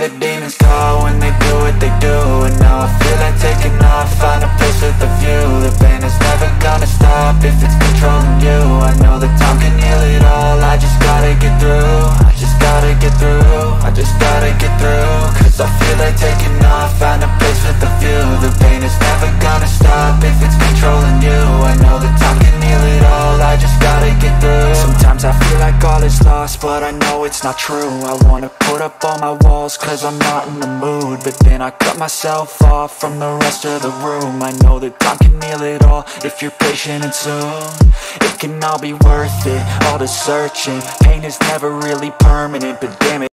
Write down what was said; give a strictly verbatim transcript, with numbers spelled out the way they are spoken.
the demons call when they do what they do. And now I feel like taking off, find a place with a view. The pain is never gonna stop if it's controlling you. I know that time can heal it all, I just gotta get through. I just gotta get through, I just gotta get through. Cause I feel like taking off, find a place with a view. The pain is never gonna stop if it's controlling you. I know that time can heal it all, I just gotta get through. Sometimes I feel like all is lost, but I know it's not true. I wanna put up all my walls cause I'm not in the mood, but then I cut myself off from the rest of the room. I know that time can heal it all if you're patient and soon it can all be worth it, all the searching. Pain is never really permanent, but damn it,